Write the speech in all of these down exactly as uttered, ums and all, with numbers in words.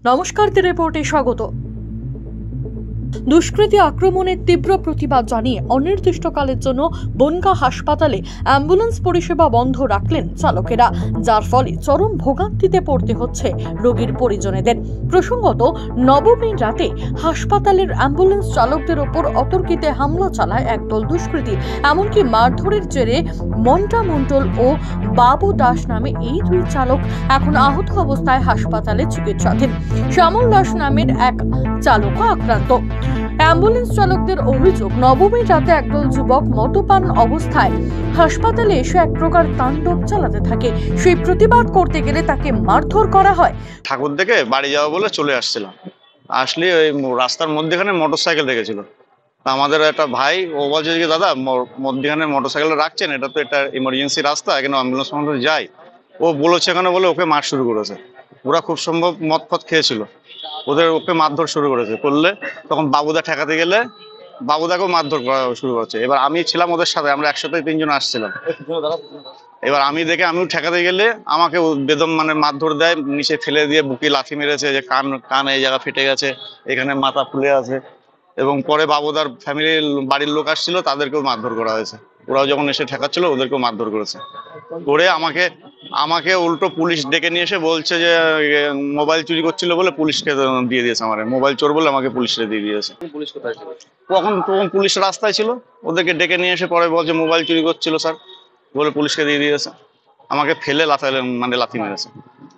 নমস্কার, তি রিপোর্টে স্বাগত। দুষ্কৃতী আক্রমণের তীব্র প্রতিবাদ জানিয়ে অনির্দিষ্টকালের জন্য বনগাঁ হাসপাতালে অ্যাম্বুলেন্স পরিষেবা বন্ধ রাখলেন চালকেরা, যার ফলে চরম ভোগান্তিতে পড়তে হচ্ছে রোগীর পরিজনেদের। প্রসঙ্গত, নবমীর রাতে হাসপাতালের অ্যাম্বুলেন্স চালকদের ওপর অতর্কিতে হামলা চালায় একদল দুষ্কৃতী। এমনকি মারধরের জেরে মন্টা মণ্ডল ও বাবু দাস নামে এই দুই চালক এখন আহত অবস্থায় হাসপাতালে চিকিৎসাধীন। শ্যামল দাস নামের এক চালকও আক্রান্ত। অ্যাম্বুলেন্স চালকদের অভিযোগ, নবমীর রাতে একদল যুবক মদ্যপান অবস্থায় হাসপাতালে এসে এক প্রকার তাণ্ডব চালাতে থাকে। সেই প্রতিবাদ করতে গেলে তাকে মারধর করা হয়। ঠাকুর দেখে বাড়ি যাওয়া বলে চলে আসছিলাম, আসলে ওই রাস্তার মধ্যেখানে মোটর সাইকেল রেখেছিল। আমাদের একটা ভাই ও বলছে যে দাদা মধ্যখানে মোটর সাইকেল রাখছেন, এটা তো এটা ইমার্জেন্সি রাস্তা, এখানে অ্যাম্বুলেন্স মধ্যে যায়। ও বলেছে এখানে বলে ওকে মার শুরু করেছে। ওরা খুব সম্ভব মদ ফদ খেয়েছিল, ওদের ওকে মারধর শুরু করেছে। করলে তখন বাবুদা ঠেকাতে গেলে বাবুদাকেও মারধর করা শুরু করেছে। এবার আমি ছিলাম ওদের সাথে, আমরা একসাথে তিনজন আসছিলাম। এবার আমি দেখে আমিও ঠেকাতে গেলে আমাকে বেদম মানে মারধর দেয়, নিচে ফেলে দিয়ে বুকে লাথি মেরেছে, যে কান কান এই জায়গা ফেটে গেছে, এখানে মাথা ফুলে আছে। এবং পরে বাবুদার ফ্যামিলির বাড়ির লোক আসছিল, তাদেরকেও মারধর করা হয়েছে। ওরাও যখন এসে ঠেকাচ্ছিল ওদেরকেও মারধর করেছে। করে আমাকে আমাকে উল্টো পুলিশ ডেকে নিয়ে এসে বলছে যে মোবাইল চুরি করছিল বলে পুলিশকে দিয়ে দিয়েছে। আমার মোবাইল চোর বলে আমাকে পুলিশকে দিয়ে দিয়েছে। পুলিশ কোথায় ছিল তখন? তখন পুলিশ রাস্তায় ছিল, ওদেরকে ডেকে নিয়ে এসে পরে বলছে মোবাইল চুরি করছিল স্যার বলে পুলিশকে দিয়ে দিয়েছে। আমাকে ফেলে লাথি মানে লাথি মেরেছে।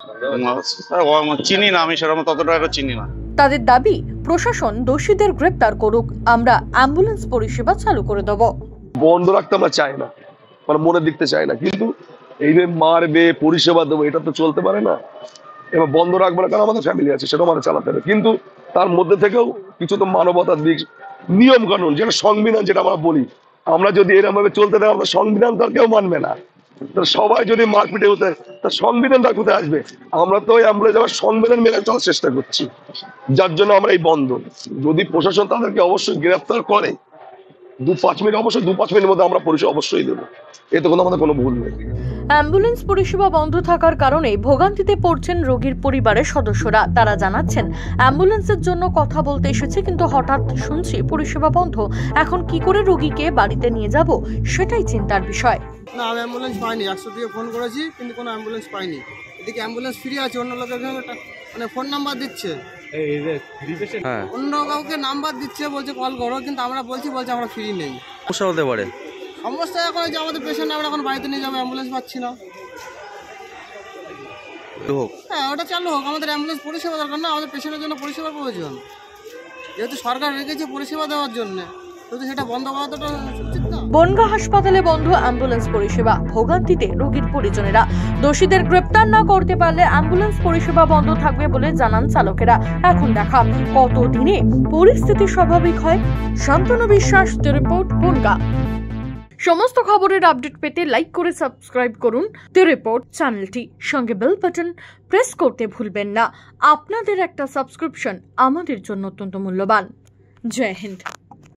চিনি না আমি সেরকম, ততটা একটা চিনি না। তাদের দাবি, প্রশাসন দোষীদের গ্রেপ্তার করুক, আমরা অ্যাম্বুলেন্স পরিষেবা চালু করে দেব। বন্ধ রাখতে আমরা চাই না, মানে মনে দেখতে চাই না, কিন্তু এই যে মারবে পরিষেবা দেবো এটা তো চলতে পারে না। এবার বন্ধ রাখবো না, কারণ আমাদের ফ্যামিলি আছে, সেটাও মানে চালাতে হবে। কিন্তু তার মধ্যে থেকেও কিছু তো মানবতার দিক, নিয়ম কানুন, যেটা সংবিধান, যেটা আমরা বলি, আমরা যদি এরকম ভাবে চলতে থাকি আমরা সংবিধান তার কেউ মানবে না। সবাই যদি মারপিটে হতে তার সংবিধানটা কোথায় আসবে? আমরা তো অ্যাম্বুলেন্স আবার সংবিধান মেনে চলার চেষ্টা করছি, যার জন্য আমরা এই বন্ধ। যদি প্রশাসন তাদেরকে অবশ্যই গ্রেফতার করে, দু পাঁচ মিনিট অবশ্যই দু পাঁচ মিনিটের মধ্যে আমরা পরিষেবা অবশ্যই দেবো, এতে কোনো আমাদের কোনো ভুল নেই। অ্যাম্বুলেন্স পরিষেবা বন্ধ থাকার কারণে ভোগান্তিতে পড়ছেন রোগীর পরিবারের সদস্যরা। তারা জানাচ্ছেন, অ্যাম্বুলেন্সের জন্য কথা বলতে এসেছে, কিন্তু হঠাৎ শুনছি পরিষেবা বন্ধ। এখন কি করে রোগীকে বাড়িতে নিয়ে যাব, সেটাই চিন্তার বিষয়। না, আমি অ্যাম্বুলেন্স পাইনি, একশো দিয়ে ফোন করেছি কিন্তু কোনো অ্যাম্বুলেন্স পাইনি। এদিকে অ্যাম্বুলেন্স ফ্রি আছে, অন্য লোকের মানে ফোন নাম্বার দিচ্ছে, অন্য কাউকে নাম্বার দিচ্ছে, বলছে কল করো, কিন্তু আমরা বলছি বলছে আমরা ফ্রি নেই। সমস্যা হতে পারে, সমস্যা এখন যে আমাদের পেশেন্ট আমরা এখন বাড়িতে নিয়ে যাবো, অ্যাম্বুলেন্স পাচ্ছি না। হ্যাঁ, ওটা চালু হোক, আমাদের অ্যাম্বুলেন্স পরিষেবা দরকার না, আমাদের পেশেন্টের জন্য পরিষেবার প্রয়োজন। যেহেতু সরকার রেখেছে পরিষেবা দেওয়ার জন্য, কিন্তু সেটা বন্ধ করা তো উচিত না। বনগাঁ হাসপাতালে বন্ধ অ্যাম্বুলেন্স পরিষেবা, ভোগান্তিতে রোগীর পরিজনেরা। দোষীদের গ্রেপ্তার না করতে পারলে অ্যাম্বুলেন্স পরিষেবা বন্ধ থাকবে বলে জানান চালকেরা। এখন দেখা কতদিনে পরিস্থিতি স্বাভাবিক হয়। শান্তনু বিশ্বাস, দ্য রিপোর্ট, বনগাঁ। সমস্ত খবরের আপডেট পেতে লাইক করে সাবস্ক্রাইব করুন দ্য রিপোর্ট চ্যানেলটি, সঙ্গে বেল বাটন প্রেস করতে ভুলবেন না। আপনাদের একটা সাবস্ক্রিপশন আমাদের জন্য অত্যন্ত মূল্যবান। জয় হিন্দ।